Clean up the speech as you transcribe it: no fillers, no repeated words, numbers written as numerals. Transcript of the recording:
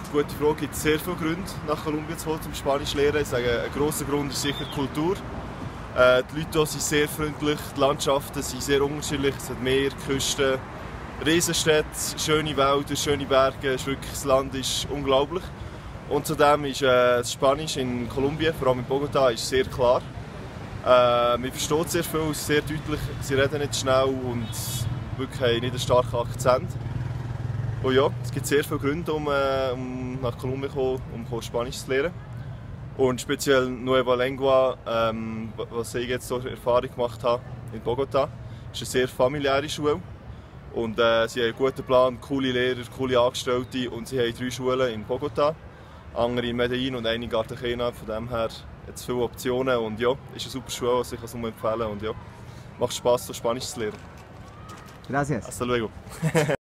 gute Frage. Es gibt sehr viele Gründe, nach Kolumbien zu kommen, zum Spanisch zu lernen. Ich sage, ein grosser Grund ist sicher die Kultur. Die Leute hier sind sehr freundlich, die Landschaften sind sehr unterschiedlich. Es hat Meer, Küsten, Riesenstädte, schöne Wälder, schöne Berge. Das Land ist unglaublich. Und zudem ist das Spanisch in Kolumbien, vor allem in Bogotá, ist sehr klar. Man versteht sehr viel, es ist sehr deutlich, sie reden nicht schnell und wirklich haben nicht einen starken Akzent. Und ja, es gibt sehr viele Gründe, um nach Kolumbien zu kommen, um Spanisch zu lernen. Und speziell Nueva Lengua, was ich jetzt so Erfahrung gemacht habe in Bogotá, ist eine sehr familiäre Schule. Und sie haben einen guten Plan, coole Lehrer, coole Angestellte und sie haben 3 Schulen in Bogotá, andere in Medellin und eine in Cartagena. Von dem her hat es viele Optionen und ja, ist eine super Schule, was ich es empfehlen kann. Und ja, macht Spass, so Spanisch zu lernen. Gracias. Hasta luego.